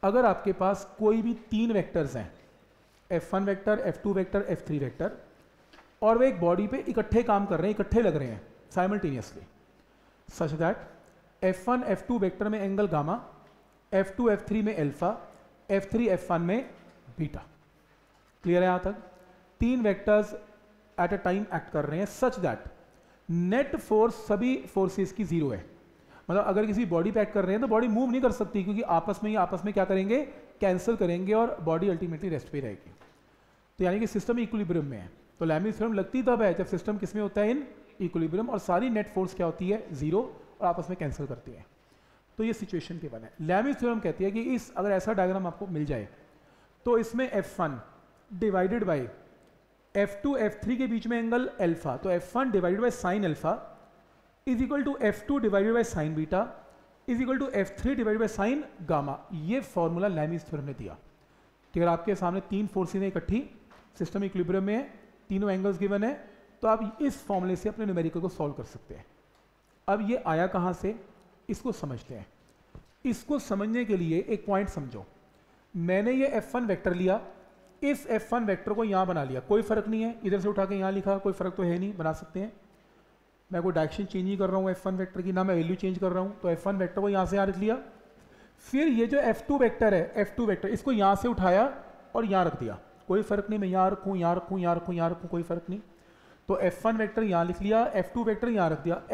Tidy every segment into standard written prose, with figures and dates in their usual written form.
अगर आपके पास कोई भी 3 वेक्टर्स हैं, F1 vector, F2 vector, F3 vector, और वे एक बॉडी पे इकट्ठे काम कर रहे हैं, इकट्ठे लग रहे हैं simultaneously, such that F1 F2 vector में एंगल गामा, F2 F3 में अल्फा, F3 F1 में बीटा। क्लियर है यहाँ तक? 3 vectors at a time act कर रहे हैं सच दैट नेट फोर्स सभी फोर्सेस की जीरो है। मतलब अगर किसी बॉडी पे एक्ट कर रहे हैं तो बॉडी मूव नहीं कर सकती, क्योंकि आपस में क्या करेंगे, कैंसिल करेंगे और बॉडी अल्टीमेटली रेस्ट पे रहेगी। तो यानी कि सिस्टम इक्विलिब्रियम में है। तो लैमिस थ्योरम लगती तब है जब सिस्टम किस में होता है, इन इक्विलिब्रियम, और सारी नेट फोर्स क्या होती है, जीरो, और आपस में कैंसिल करती है। तो ये सिचुएशन के बने। लैमिस थ्योरम कहती है कि इस अगर ऐसा डायग्राम आपको मिल जाए तो इसमें F1 divided by F2 F3 के बीच में एंगल अल्फा, तो F1 divided by sine alpha is equal to F2 divided by sine beta is equal to F3 divided by sine gamma. ये फॉर्मूला लैमिस थ्योरम ने दिया कि अगर आपके सामने 3 फोर्सेज हैं इकट्ठी, सिस्टम इक्विलिब्रियम में है, तीनों एंगल्स गिवन है, तो आप इस फॉर्मूले से अपने न्यूमेरिकल को सॉल्व कर सकते हैं। अब ये आया कहाँ से, इसको समझते हैं। इसको समझने के लिए एक पॉइंट समझो। मैंने ये F1 वेक्टर लिया, इस F1 वेक्टर को यहाँ बना लिया, कोई फर्क नहीं है, इधर से उठा के यहाँ लिखा, कोई फर्क तो है नहीं, बना सकते हैं। मैं कोई डायरेक्शन चेंज नहीं कर रहा हूँ F1 वेक्टर की, ना मैं वैल्यू चेंज कर रहा हूँ। तो F1 वेक्टर को यहाँ से यहाँ रख लिया। फिर ये जो F2 वेक्टर है, F2 वेक्टर, इसको यहाँ से उठाया और यहाँ रख दिया, कोई फर्क नहीं, मैं यहाँ रखूँ, यहाँ रखूँ, यहाँ रखूँ, यहाँ रखूँ, कोई फर्क नहीं। तो F1 वेक्टर यहाँ लिख लिया, F2 वेक्टर यहाँ रख दिया।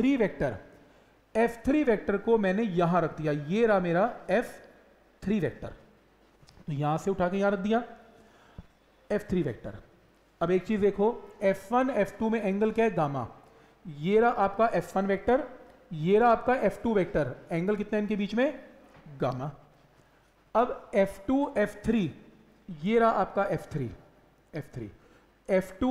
F3 वेक्टर को मैंने यहाँ रख दिया, ये रहा मेरा F3 वेक्टर, तो यहाँ से उठा के यहाँ रख दिया F3 वेक्टर। अब एक चीज देखो, F1 F2 में एंगल क्या है, गामा। ये रहा आपका F1 वेक्टर, ये रहा आपका F2 वेक्टर, एंगल कितना है इनके बीच में, गामा। अब F2 F3, ये रहा आपका F3 F2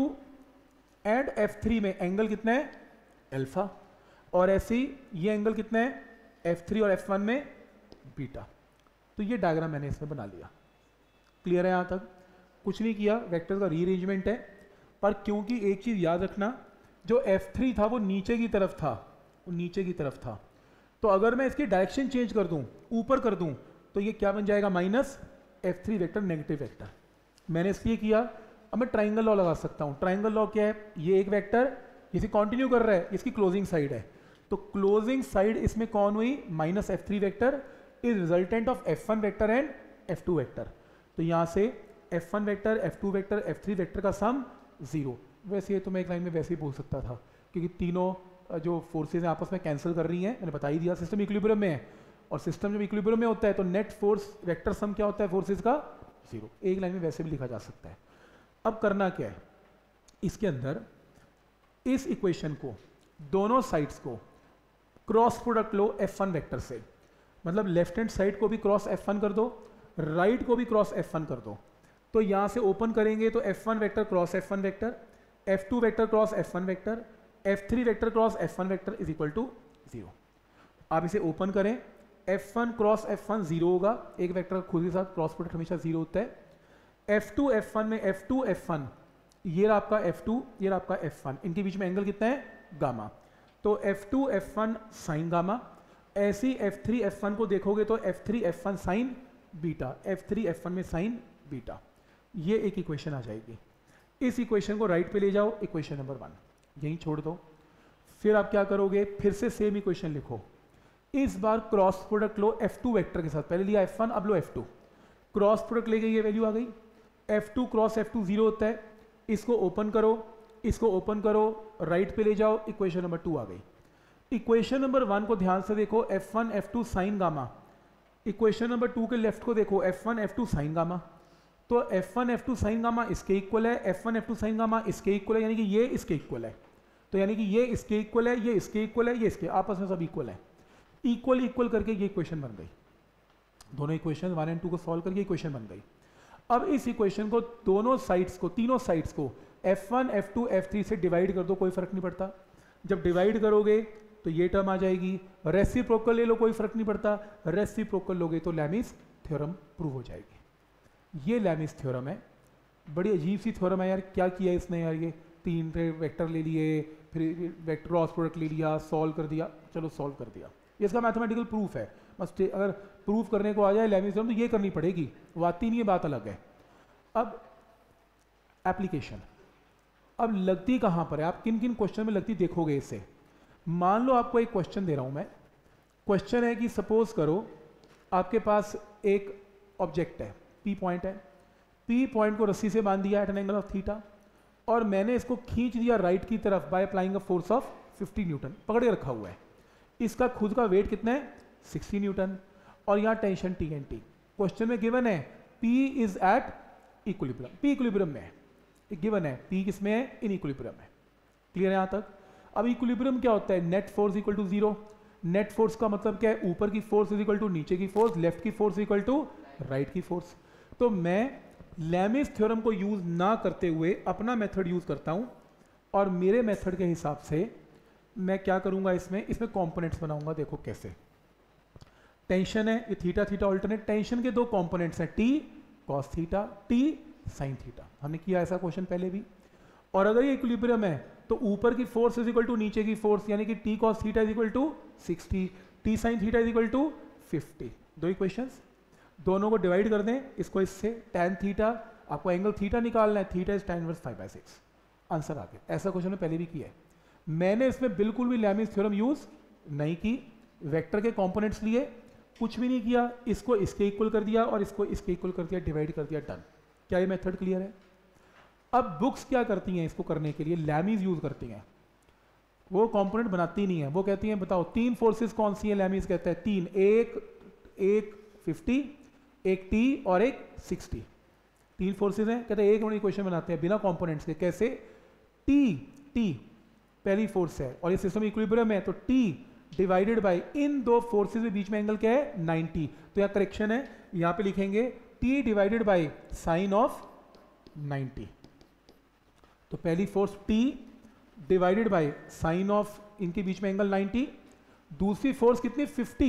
एंड F3 में एंगल कितना है, अल्फा, और ऐसे ही ये एंगल कितना है, F3 और F1 में बीटा। तो ये डायग्राम मैंने इसमें बना लिया। क्लियर है यहाँ तक? कुछ नहीं किया, वेक्टर का रीअरेंजमेंट है। पर क्योंकि एक चीज याद रखना, जो F3 था वो नीचे की तरफ था, वो नीचे की तरफ था, तो अगर मैं इसकी डायरेक्शन चेंज कर दूं, ऊपर कर दूं, तो ये क्या बन जाएगा, minus F3 vector, negative vector. मैंने इसलिए किया। अब मैं ट्राइंगल लॉ लगा सकता हूं। ट्राइंगल लॉ क्या है, ये एक वेक्टर इसे कंटिन्यू कर रहा है, इसकी क्लोजिंग साइड है, तो क्लोजिंग साइड इसमें कौन हुई, minus F3 vector is resultant of F1 vector and F2 vector. तो यहां से F1 vector, F2 vector, F3 vector का सम 0। वैसे ये तो मैं एक लाइन में वैसे ही बोल सकता था, क्योंकि तीनों जो फोर्सेज हैं आपस में कैंसिल कर रही हैं, मैंने बता ही दिया, सिस्टम इक्विलिब्रियम में है, और सिस्टम जब इक्विलिब्रियम में होता है तो नेट फोर्स वेक्टर सम क्या होता है, फोर्सेज का 0। एक लाइन में वैसे भी लिखा जा सकता है। अब करना क्या है, इसके अंदर इस इक्वेशन को, दोनों साइड्स को क्रॉस प्रोडक्ट लो F1 वेक्टर से, मतलब लेफ्ट हैंड साइड को भी क्रॉस F1 कर दो, राइट को भी क्रॉस F1 कर दो। तो यहां से ओपन करेंगे तो F1 vector cross F1 vector, F2 vector cross F1 vector, F3 vector cross F1 vector is equal to 0। आप इसे ओपन करें, F1 क्रॉस F1 0 होगा, एक वेक्टर खुद के साथ क्रॉस प्रोडक्ट हमेशा 0 होता है। F2 F1 में F2 F1, ये रहा आपका F2, ये रहा आपका F1, इनके बीच में एंगल कितना है, गामा। तो F2 F1 साइन गामा। ऐसे ही F3 F1 को देखोगे तो F3 F1 sign beta, F3 F1 में साइन बीटा। ये एक इक्वेशन आ जाएगी। इस इक्वेशन को राइट पे ले जाओ, इक्वेशन नंबर 1 यहीं छोड़ दो। फिर आप क्या करोगे, फिर से सेम इक्वेशन लिखो, इस बार क्रॉस प्रोडक्ट लो F2 वेक्टर के साथ, पहले लिया F1, अब लो F2, क्रॉस प्रोडक्ट ले गई, ये वैल्यू आ गई। F2 क्रॉस F2 0 होता है, इसको ओपन करो, इसको ओपन करो, राइट पे ले जाओ, इक्वेशन नंबर 2 आ गई। इक्वेशन नंबर 1 को ध्यान से देखो, F1 F2 sign gamma. Equation number 2 के लेफ्ट को देखो, F1 F2 साइन गामा। तो F1 F2 साइन गामा इसके इक्वल है, F1 F2 साइन गामा इसके इक्वल है, यानी कि ये इसके इक्वल है। तो यानी कि ये इसके इक्वल है, ये इसके इक्वल है, ये इसके, आपस में सब इक्वल है। इक्वल इक्वल करके ये इक्वेशन बन गई। दोनों इक्वेशन 1 और 2 को सॉल्व करके इक्वेशन बन गई। अब इस इक्वेशन को दोनों साइड्स को, तीनों साइड्स को F1 F2 F3 से डिवाइड कर दो, कोई फर्क नहीं पड़ता। जब डिवाइड करोगे तो ये टर्म आ जाएगी। रेसिप्रोकल ले लो, कोई फर्क नहीं पड़ता। रेसिप्रोकल लोगे तो लैमिस थ्योरम प्रूव हो जाएगी। ये लैमिस थ्योरम है। बड़ी अजीब सी थ्योरम है यार, क्या किया इसने यार, ये 3 वेक्टर ले लिए, फिर वेक्टर क्रॉस प्रोडक्ट ले लिया, सॉल्व कर दिया, चलो सॉल्व कर दिया। ये इसका मैथमेटिकल प्रूफ है। बस अगर प्रूफ करने को आ जाए लेविस थ्योरम तो ये करनी पड़ेगी, वो आती नहीं है, बात अलग है। अब एप्लीकेशन, अब लगती कहाँ पर है, आप किन किन क्वेश्चन में लगती देखोगे इससे। मान लो आपको एक क्वेश्चन दे रहा हूँ मैं, क्वेश्चन है कि सपोज करो आपके पास एक ऑब्जेक्ट है, पी पॉइंट है, पी पॉइंट को रस्सी से बांध दिया at an angle of theta, और मैंने इसको खींच दिया राइट की तरफ by applying a force of 50 newton, पकड़ के रखा हुआ है। इसका खुद का वेट कितना है 60 न्यूटन, और यहाँ tension T and T. Question में गिवन है P is at equilibrium, P equilibrium में है, गिवन है P किस में है, इन इक्विलिब्रियम है। क्लियर है यहाँ तक। अब इक्विलिब्रियम क्या होता है, net force equal to zero. Net force का मतलब क्या है, ऊपर की फोर्स इज इक्वल टू नीचे की फोर्स, लेफ्ट की फोर्स इक्वल टू राइट की फोर्स। तो मैं लेमिस थ्योरम को यूज ना करते हुए अपना मेथड यूज करता हूं, और मेरे मेथड के हिसाब से मैं क्या करूंगा, इसमें कंपोनेंट्स बनाऊंगा। देखो कैसे, टेंशन है, ये थीटा थीटा ऑल्टरनेट, टेंशन के दो कंपोनेंट्स हैं, T cos theta, T sine theta. हमने किया ऐसा क्वेश्चन पहले भी। और अगर ये इक्विलिब्रियम है तो ऊपर की फोर्स इज इक्वल टू नीचे की फोर्स, यानी कि T cos theta is equal to 60, T sine theta is equal to 50। दो इक्वेशंस, दोनों को डिवाइड कर दें, इसको इससे, tan थीटा, आपको एंगल थीटा निकालना है, theta is tan inverse 5/6, answer आ गया। ऐसा क्वेश्चन पहले भी किया है। मैंने इसमें बिल्कुल भी लेमिस थ्योरम यूज नहीं की, वेक्टर के कंपोनेंट्स लिए, कुछ भी नहीं किया, इसको इसके इक्वल कर दिया और इसको इसके इक्वल कर दिया, डिवाइड कर दिया, डन। क्या ये मेथड क्लियर है। अब बुक्स क्या करती हैं इसको करने के लिए, लैमीज यूज करती हैं, वो कंपोनेंट बनाती नहीं है, वो कहती हैं बताओ तीन फोर्सेस कौन सी है, लैमीज कहता है तीन, एक 50, एक टी और एक 60, तीन फोर्सेस हैं, कहते हैं एक मिनट इक्वेशन बनाते हैं बिना कंपोनेंट्स के। कैसे, टी पहली फोर्स है और ये सिस्टम इक्विलिब्रियम है, तो टी डिवाइडेड बाय इन दो फोर्सेस के बीच में एंगल क्या है 90, तो यहाँ करेक्शन है, यहाँ पे लिखेंगे T divided by sine of 90। तो पहली force T divided by sine of, इनके बीच में एंगल 90, दूसरी फोर्स कितनी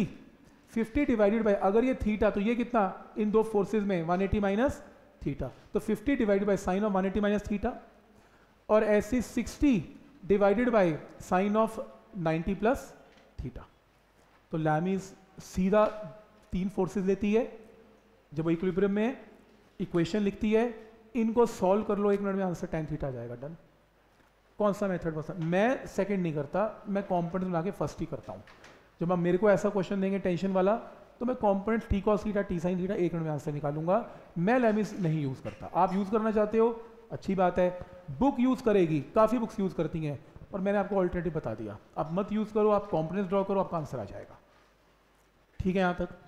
50 डिवाइडेड बाय, अगर ये थीटा तो ये कितना, इन दो फोर्सेस में 180 माइनस थीटा, तो 50 divided by sine of 180 minus theta, और ऐसे 60 divided by sine of 90 plus theta. तो लैमीज सीधा तीन फोर्सेस लेती है, जब इक्विलिब्रियम में इक्वेशन लिखती है, इनको सॉल्व कर लो, एक मिनट में आंसर tan थीटा आ जाएगा, डन। कौन सा मेथड पसंद, मैं सेकंड नहीं करता, मैं कंपोनेंट्स बना के फर्स्ट ही करता हूँ। जब आप मेरे को ऐसा क्वेश्चन देंगे टेंशन वाला, तो मैं components T cos theta, T sine theta एक मिनट में आंसर निकालूंगा। मैं लैमिस नहीं यूज करता, आप यूज करना चाहते हो अच्छी बात है, बुक यूज करेगी, काफी बुक्स यूज करती हैं, और मैंने आपको ऑल्टरनेटिव बता दिया। आप मत यूज करो, आप कंपोनेंट्स ड्रॉ करो, आपका आंसर आ जाएगा। ठीक है यहाँ तक।